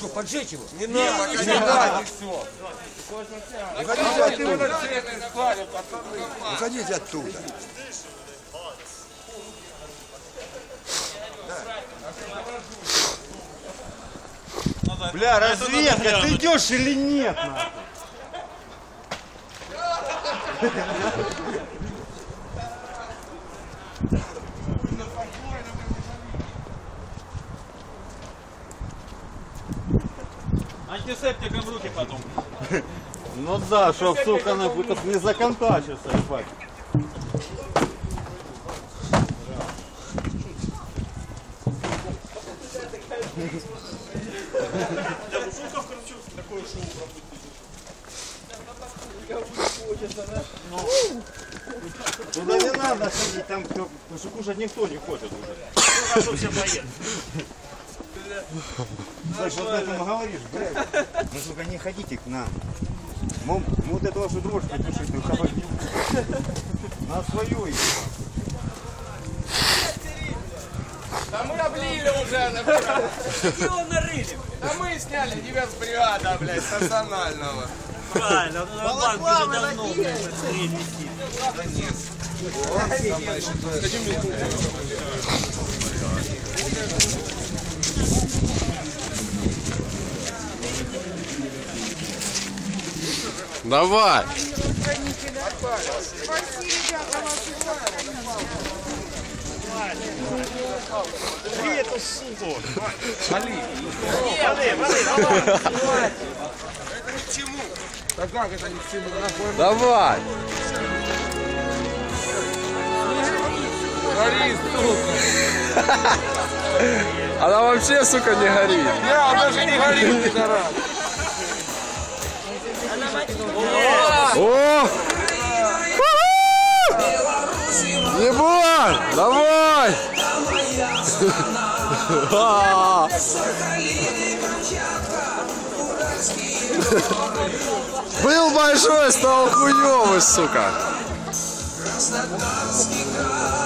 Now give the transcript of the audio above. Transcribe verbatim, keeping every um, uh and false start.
Что, поджечь его? Не надо, не надо, все. Уходите оттуда. Бля, разведка, ты идешь или нет? Антисептиком в руки потом. Ну да, чтоб, сука, она не законтачился, ебать. Туда не надо ходить, там кушать никто не хочет уже. Хорошо все поедут. Слышь, вот этому говоришь, блядь, ну, сука, не ходите к нам. Мы, мы вот эту вашу дрожь потушить, ну, холодильник. На свою ее. Да мы облили уже, Его нарыли. да мы сняли тебя с бригада, блядь, стационального. Правильно, на банк уже давно, блядь, быстрее висит. Давай. Бери эту суку. Вали. Вали, вали, давай. Это ни к чему. Да как это ни к чему? Давай. Гори, сука. Она вообще, сука, не горит. Я, она даже не горит, пидорас. О! Ебать! Давай! Был большой, стал хуёвый, сука.